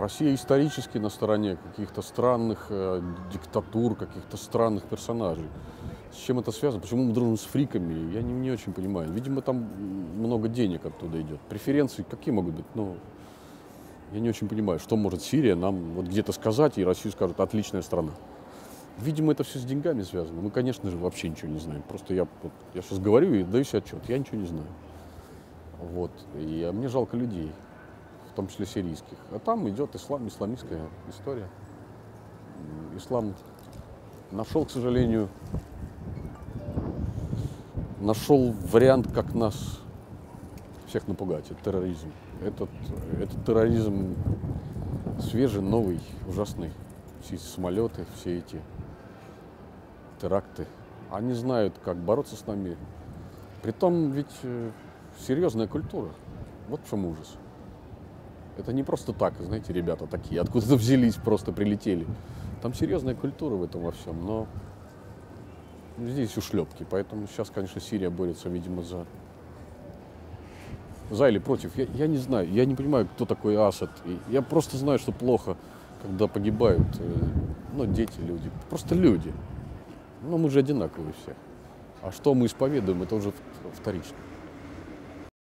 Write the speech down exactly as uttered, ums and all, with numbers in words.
Россия исторически на стороне каких-то странных э, диктатур, каких-то странных персонажей. С чем это связано? Почему мы дружим с фриками? Я не, не очень понимаю. Видимо, там много денег оттуда идет. Преференции какие могут быть? Ну, я не очень понимаю, что может Сирия нам вот где-то сказать, и Россию скажут: отличная страна. Видимо, это все с деньгами связано. Мы, конечно же, вообще ничего не знаем. Просто я, вот, я сейчас говорю и даю себе отчет. Я ничего не знаю. Вот. И а мне жалко людей, в том числе сирийских. А там идет ислам, исламистская история. Ислам нашел, к сожалению, нашел вариант, как нас всех напугать. Это терроризм. Этот, этот терроризм свежий, новый, ужасный. Все эти самолеты, все эти теракты. Они знают, как бороться с нами. Притом ведь э, серьезная культура. Вот в чем ужас. Это не просто так, знаете, ребята такие, откуда-то взялись, просто прилетели. Там серьезная культура в этом во всем, но здесь ушлепки. Поэтому сейчас, конечно, Сирия борется, видимо, за, за или против. Я, я не знаю, я не понимаю, кто такой Асад. И я просто знаю, что плохо, когда погибают, ну, дети, люди. Просто люди. Ну, мы же одинаковые все. А что мы исповедуем, это уже вторично.